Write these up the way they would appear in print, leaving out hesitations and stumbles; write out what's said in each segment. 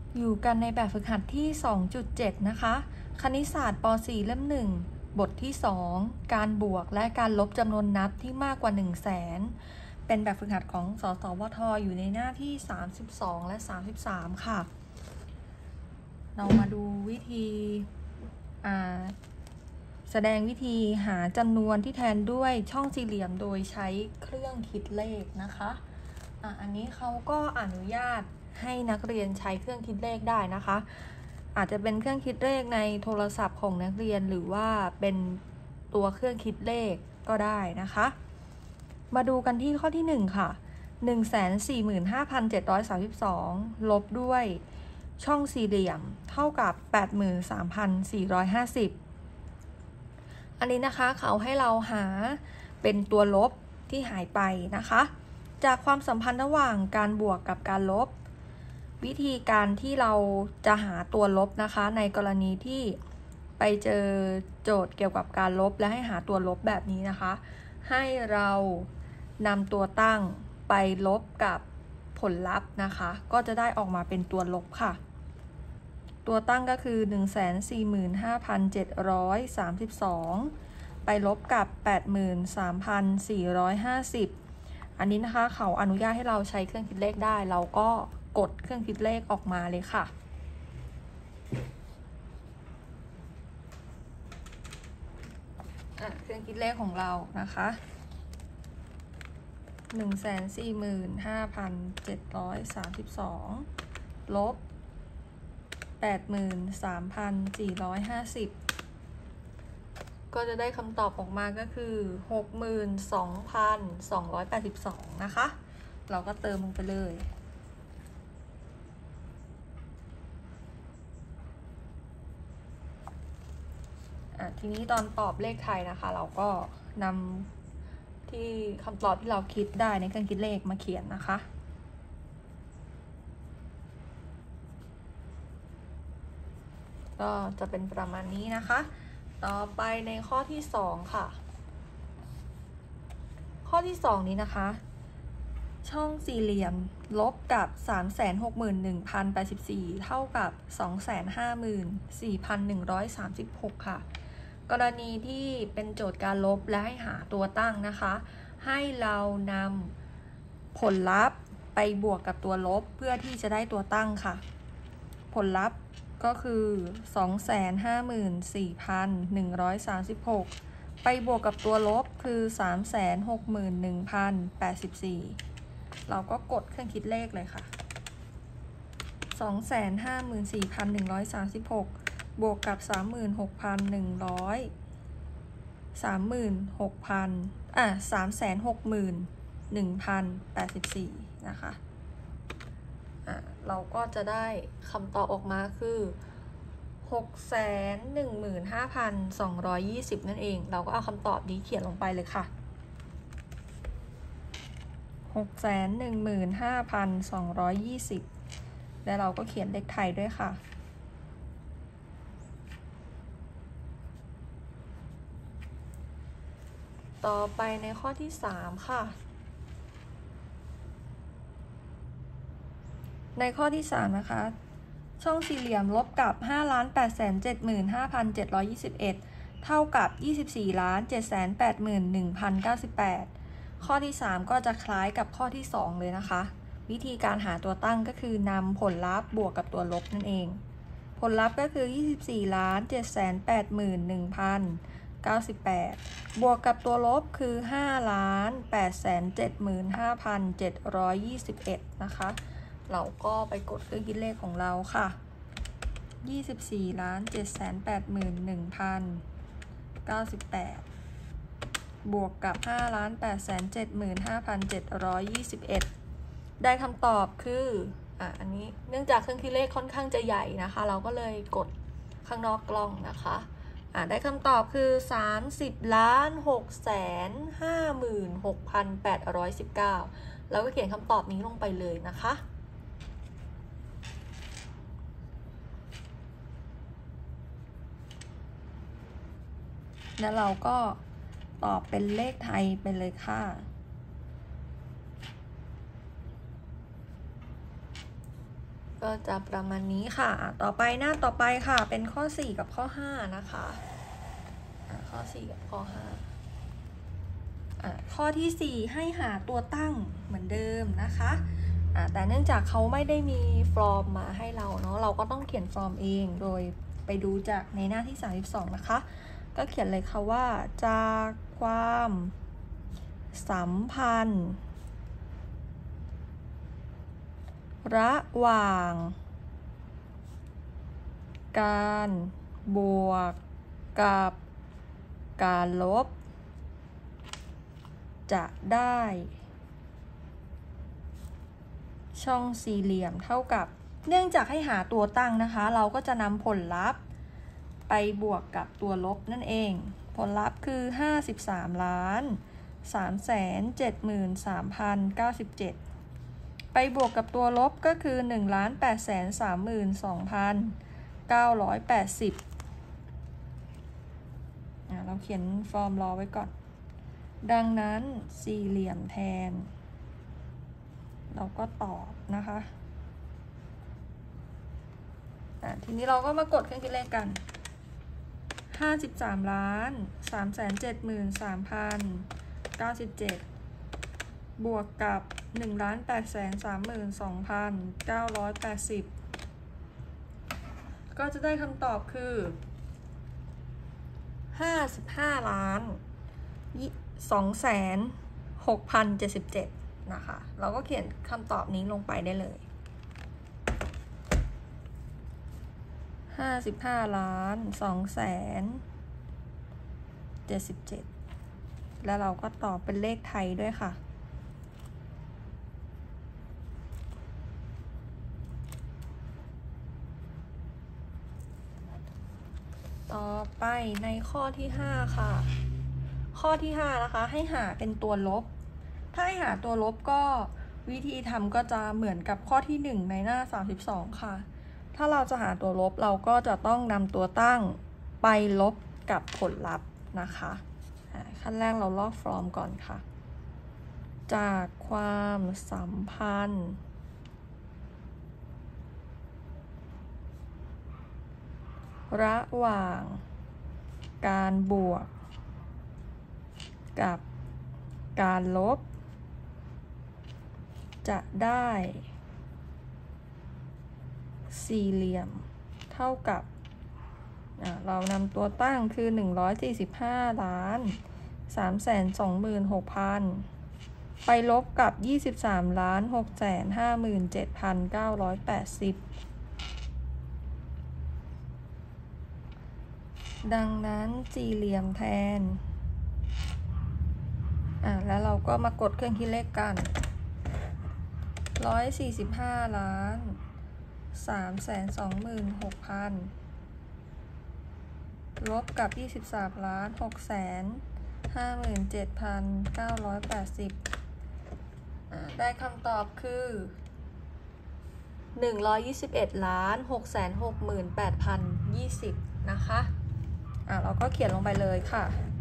อยู่กันในแบบฝึกหัดที่ 2.7 นะคะคณิตศาสตร์ป .4 เล่ม 1 บทที่ 2 การบวกและการลบจำนวนนับที่มากกว่า 100,000 เป็นแบบฝึกหัดของสสวท.อยู่ในหน้าที่ 32 และ 33 ค่ะ เรามาดูวิธีแสดงวิธีหาจำนวนที่แทนด้วยช่องสี่เหลี่ยมโดยใช้เครื่องคิดเลขนะคะอันนี้เขาก็อนุญาตให้นักเรียนใช้เครื่องคิดเลขได้นะคะอาจจะเป็นเครื่องคิดเลขในโทรศัพท์ของนักเรียนหรือว่าเป็นตัวเครื่องคิดเลขก็ได้นะคะมาดูกันที่ข้อที่1ค่ะ 145,732 ลบด้วยช่องสี่เหลี่ยมเท่ากับ 83,450 อันนี้นะคะเขาให้เราหาเป็นตัวลบที่หายไปนะคะจากความสัมพันธ์ระหว่างการบวกกับการลบวิธีการที่เราจะหาตัวลบนะคะในกรณีที่ไปเจอโจทย์เกี่ยวกับการลบและให้หาตัวลบแบบนี้นะคะให้เรานำตัวตั้งไปลบกับผลลัพธ์นะคะก็จะได้ออกมาเป็นตัวลบค่ะตัวตั้งก็คือ 145,732 ไปลบกับ 83,450 อันนี้นะคะเขาอนุญาตให้เราใช้เครื่องคิดเลขได้เราก็กดเครื่องคิดเลขออกมาเลยค่ะเครื่องคิดเลขของเรานะคะ 145,732 ลบ 83,450 ก็จะได้คำตอบออกมาก็คือ 62,282 นะคะเราก็เติมลงไปเลยทีนี้ตอนตอบเลขไทยนะคะเราก็นำที่คำตอบที่เราคิดได้ในเครื่องคิดเลขมาเขียนนะคะก็จะเป็นประมาณนี้นะคะต่อไปในข้อที่2ค่ะข้อที่2นี้นะคะช่องสี่เหลี่ยมลบกับ 361,084 เท่ากับ 254,136 ค่ะกรณีที่เป็นโจทย์การลบและให้หาตัวตั้งนะคะให้เรานำผลลัพธ์ไปบวกกับตัวลบเพื่อที่จะได้ตัวตั้งค่ะผลลัพธ์ก็คือ 254,136 ไปบวกกับตัวลบคือ 361,084 เราก็กดเครื่องคิดเลขเลยค่ะ 254,136 บวกกับ 360,000 นะคะเราก็จะได้คำตอบออกมาคือ 615,220 นั่นเองเราก็เอาคำตอบนี้เขียนลงไปเลยค่ะ 615,220 และเราก็เขียนเลขไทยด้วยค่ะต่อไปในข้อที่3ค่ะในข้อที่3นะคะช่องสี่เหลี่ยมลบกับ 5,875,721 เท่ากับ 24,781,098 ข้อที่3ก็จะคล้ายกับข้อที่2เลยนะคะวิธีการหาตัวตั้งก็คือนำผลลัพธ์บวกกับตัวลบนั่นเองผลลัพธ์ก็คือ 24,781,098 บวกกับตัวลบคือ 5,875,721 นะคะเราก็ไปกดเครื่องคิดเลขของเราค่ะ 24,781,098 บวกกับ 5,875,721 ได้คำตอบคืออันนี้เนื่องจากเครื่องคิดเลขค่อนข้างจะใหญ่นะคะเราก็เลยกดข้างนอกกล้องนะคะได้คำตอบคือ 30,656,819 แล้วก็เขียนคำตอบนี้ลงไปเลยนะคะแล้วเราก็ตอบเป็นเลขไทยไปเลยค่ะก็จะประมาณนี้ค่ะต่อไปหน้าต่อไปค่ะเป็นข้อ4กับข้อ5นะคะข้อ4กับข้อ5ข้อที่4ให้หาตัวตั้งเหมือนเดิมนะคะแต่เนื่องจากเขาไม่ได้มีฟอร์มมาให้เราเนาะเราก็ต้องเขียนฟอร์มเองโดยไปดูจากในหน้าที่32นะคะก็เขียนเลยค่ะว่าจากความสัมพันธ์ระหว่างการบวกกับการลบจะได้ช่องสี่เหลี่ยมเท่ากับเนื่องจากให้หาตัวตั้งนะคะเราก็จะนำผลลัพธ์ไปบวกกับตัวลบนั่นเองผลลัพธ์คือ53,373,097ไปบวกกับตัวลบก็คือ1,832,980เราเขียนฟอร์มรอไว้ก่อนดังนั้นสี่เหลี่ยมแทนเราก็ตอบนะคะทีนี้เราก็มากดเครื่องคิดเลขกัน53,373,097บวกกับ1,832,980ก็จะได้คำตอบคือ55,226,077นะคะเราก็เขียนคำตอบนี้ลงไปได้เลย55,227,077แล้วเราก็ตอบเป็นเลขไทยด้วยค่ะต่อไปในข้อที่5ค่ะข้อที่5นะคะให้หาเป็นตัวลบถ้าให้หาตัวลบก็วิธีทำก็จะเหมือนกับข้อที่1ในหน้า32ค่ะถ้าเราจะหาตัวลบเราก็จะต้องนำตัวตั้งไปลบกับผลลัพธ์นะคะขั้นแรกเราลอกฟอร์มก่อนค่ะจากความสัมพันธ์ระหว่างการบวกกับการลบจะได้สี่เหลี่ยมเท่ากับเรานำตัวตั้งคือ145,326,000ไปลบกับ23,657,980ดังนั้นสี่เหลี่ยมแทนแล้วเราก็มากดเครื่องคิดเลขกัน145,326,000ลบกับ23,657,980ได้คำตอบคือ121,668,020นะคะเราก็เขียนลงไปเลยค่ะ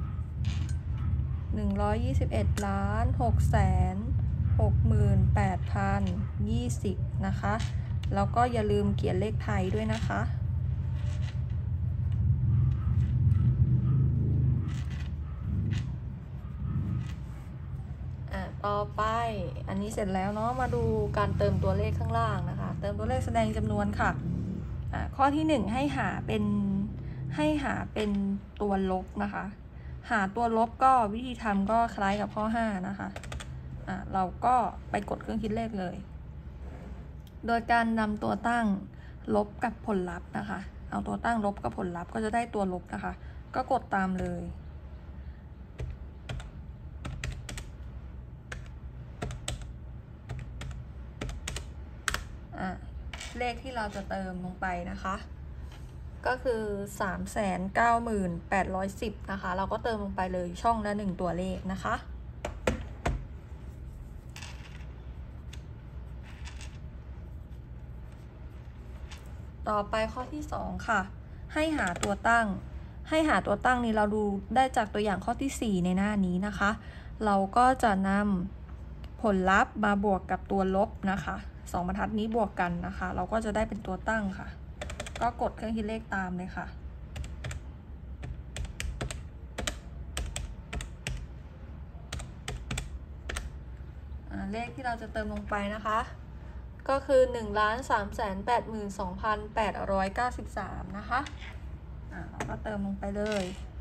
121,668,020นะคะแล้วก็อย่าลืมเขียนเลขไทยด้วยนะคะต่อไปอันนี้เสร็จแล้วเนาะมาดูการเติมตัวเลขข้างล่างนะคะเติมตัวเลขแสดงจำนวนค่ะข้อที่1ให้หาเป็นตัวลบนะคะหาตัวลบก็วิธีทำก็คล้ายกับข้อ5นะคะเราก็ไปกดเครื่องคิดเลขเลยโดยการนำตัวตั้งลบกับผลลัพธ์นะคะเอาตัวตั้งลบกับผลลัพธ์ก็จะได้ตัวลบนะคะก็กดตามเลยเลขที่เราจะเติมลงไปนะคะก็คือ399,810นะคะเราก็เติมลงไปเลยช่องละ1ตัวเลขนะคะต่อไปข้อที่2ค่ะให้หาตัวตั้งนี้เราดูได้จากตัวอย่างข้อที่4ในหน้านี้นะคะเราก็จะนำผลลัพธ์มาบวกกับตัวลบนะคะ 2 บรรทัดนี้บวกกันนะคะ เราก็จะได้เป็นตัวตั้งค่ะก็กดเครื่องคิดเลขตามเลยค่ะเลขที่เราจะเติมลงไปนะคะก็คือ 1,382,893 นะคะเราก็เติมลงไปเลย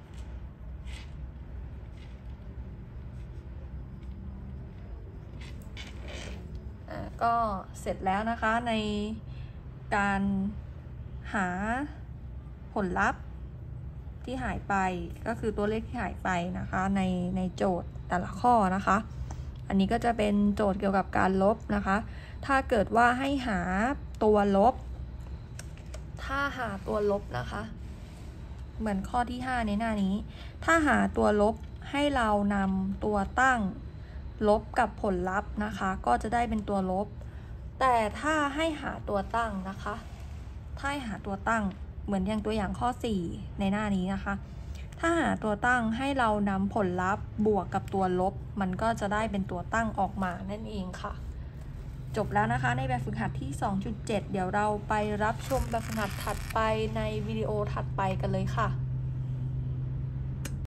ก็เสร็จแล้วนะคะในการหาผลลัพธ์ที่หายไปก็คือตัวเลขที่หายไปนะคะในโจทย์แต่ละข้อนะคะอันนี้ก็จะเป็นโจทย์เกี่ยวกับการลบนะคะถ้าเกิดว่าให้หาตัวลบถ้าหาตัวลบนะคะเหมือนข้อที่5ในหน้านี้ถ้าหาตัวลบให้เรานำตัวตั้งลบกับผลลัพธ์นะคะก็จะได้เป็นตัวลบแต่ถ้าให้หาตัวตั้งนะคะถ้าให้หาตัวตั้งเหมือนอย่างตัวอย่างข้อ4ในหน้านี้นะคะถ้าหาตัวตั้งให้เรานำผลลัพธ์บวกกับตัวลบมันก็จะได้เป็นตัวตั้งออกมานั่นเองค่ะจบแล้วนะคะในแบบฝึกหัดที่ 2.7 เดี๋ยวเราไปรับชมแบบฝึกหัดถัดไปในวิดีโอถัดไปกันเลยค่ะ